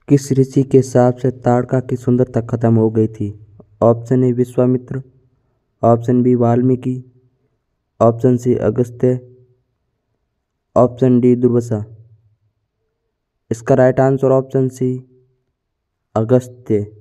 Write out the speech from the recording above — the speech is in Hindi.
किस ऋषि के शाप से ताड़का की सुंदरता खत्म हो गई थी? Option A Vishwamitra, option B Valmiki, option C Agastya, option D Durvasa. इसका right answer option C Agastya.